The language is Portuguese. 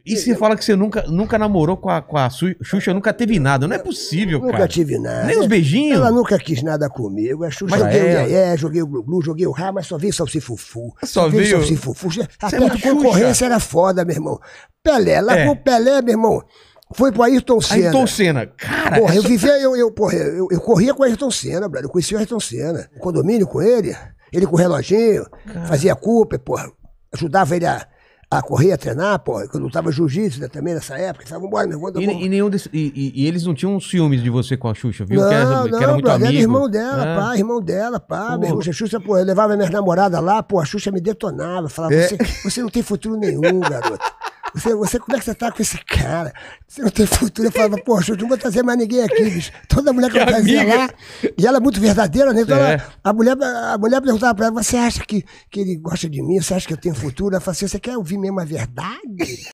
E você fala que você nunca namorou com a Xuxa, nunca teve nada. Não é possível, cara. Nunca tive nada. Nem os beijinhos? Ela nunca quis nada comigo. A Xuxa, joguei o Ié, joguei o Glu-Glu, joguei o Rá, mas só veio Salsifufu. Só veio Salsifufu. Até muito a concorrência era foda, meu irmão. Pelé, largou o Pelé, meu irmão. Foi pro Ayrton Senna. Ayrton Senna, cara. Porra, eu corria com o Ayrton Senna, brother. Eu conhecia o Ayrton Senna. O condomínio com ele com o reloginho, fazia culpa, porra. Ajudava ele a correr, a treinar, porra. Quando eu tava jiu-jitsu, né, também nessa época. Falava, vambora, meu irmão. E eles não tinham ciúmes de você com a Xuxa, viu? Não, que era muito amigo. Era irmão dela, pá. Meu irmão, a Xuxa, pô, eu levava minhas namoradas lá, pô, a Xuxa me detonava. Falava, você não tem futuro nenhum, garoto. Você, como é que você tá com esse cara? Você não tem futuro. Eu falava, pô, Xuxa, não vou trazer mais ninguém aqui, bicho. Toda mulher que eu trazia lá, e ela é muito verdadeira, né? Então a mulher perguntava pra ela, você acha que ele gosta de mim? Você acha que eu tenho futuro? Ela falava assim, você quer ouvir mesmo a verdade?